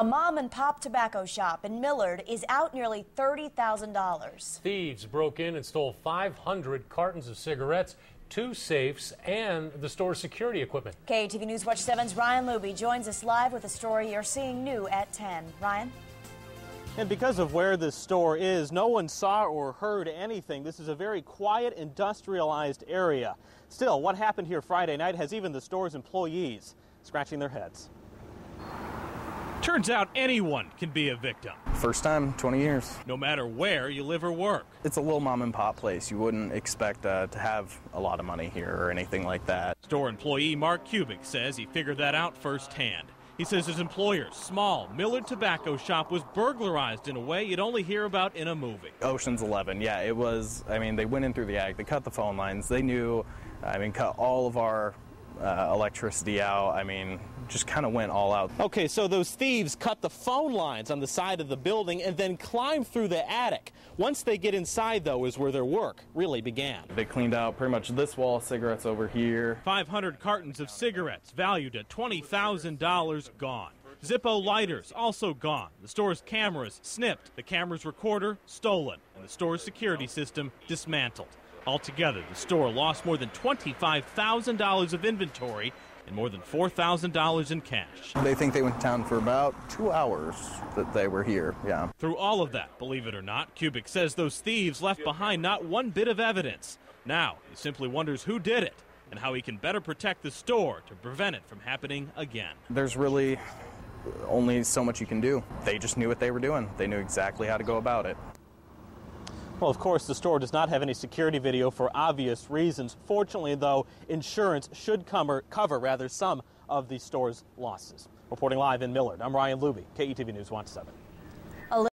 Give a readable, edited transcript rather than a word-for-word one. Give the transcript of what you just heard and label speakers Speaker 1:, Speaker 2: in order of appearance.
Speaker 1: A mom-and-pop tobacco shop in Millard is out nearly $30,000.
Speaker 2: Thieves broke in and stole 500 cartons of cigarettes, 2 safes, and the store's security equipment.
Speaker 1: KTV News Watch 7's Ryan Luby joins us live with a story you're seeing new at 10. Ryan?
Speaker 3: And because of where this store is, no one saw or heard anything. This is a very quiet, industrialized area. Still, what happened here Friday night has even the store's employees scratching their heads.
Speaker 4: Turns out anyone can be a victim.
Speaker 5: First time, 20 years.
Speaker 4: No matter where you live or work.
Speaker 5: It's a little mom and pop place. You wouldn't expect to have a lot of money here or anything like that.
Speaker 4: Store employee Mark Kubik says he figured that out firsthand. He says his employer's small Millard tobacco shop was burglarized in a way you'd only hear about in a movie.
Speaker 5: Ocean's 11, yeah, it was. I mean, they went in through the attic, they cut the phone lines, they knew, cut all of our electricity out. Just kind of went all out.
Speaker 3: Okay, so those thieves cut the phone lines on the side of the building and then climbed through the attic. Once they get inside, though, is where their work really began.
Speaker 5: They cleaned out pretty much this wall of cigarettes over here.
Speaker 4: 500 cartons of cigarettes valued at $20,000 gone. Zippo lighters also gone. The store's cameras snipped. The camera's recorder stolen. And the store's security system dismantled. Altogether, the store lost more than $25,000 of inventory and more than $4,000 in cash.
Speaker 5: They think they went to town for about 2 hours that they were here, yeah.
Speaker 4: Through all of that, believe it or not, Kubik says those thieves left behind not one bit of evidence. Now, he simply wonders who did it and how he can better protect the store to prevent it from happening again.
Speaker 5: There's really only so much you can do. They just knew what they were doing. They knew exactly how to go about it.
Speaker 3: Well, of course, the store does not have any security video for obvious reasons. Fortunately, though, insurance should cover some of the store's losses. Reporting live in Millard, I'm Ryan Luby, KETV News Watch 7.